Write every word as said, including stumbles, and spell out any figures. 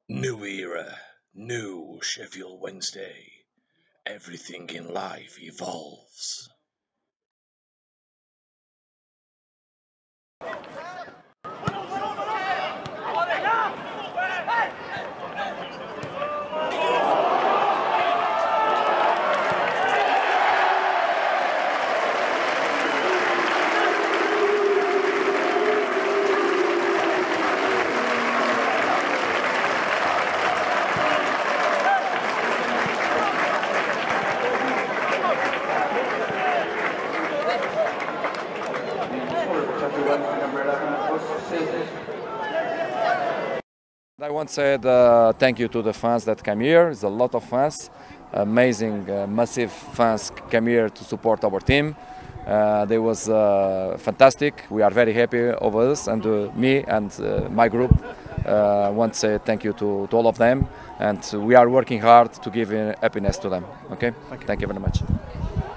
New era, new Sheffield Wednesday. Everything in life evolves. I want to say uh, thank you to the fans that came here. There's a lot of fans, amazing, uh, massive fans came here to support our team. Uh, they was uh, fantastic. We are very happy over this, and uh, me and uh, my group uh, want to say thank you to, to all of them, and we are working hard to give uh, happiness to them. Okay, thank you, thank you very much.